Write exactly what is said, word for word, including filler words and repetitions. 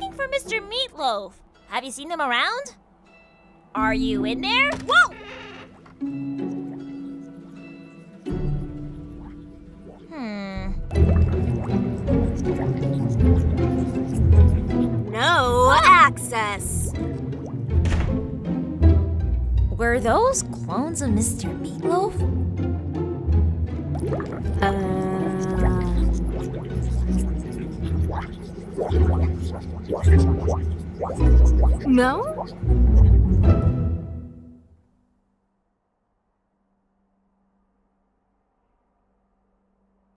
looking for Mister Meatloaf. Have you seen him around? Are you in there? Whoa! Hmm. No access. Were those clones of Mister Meatloaf? Uh... No?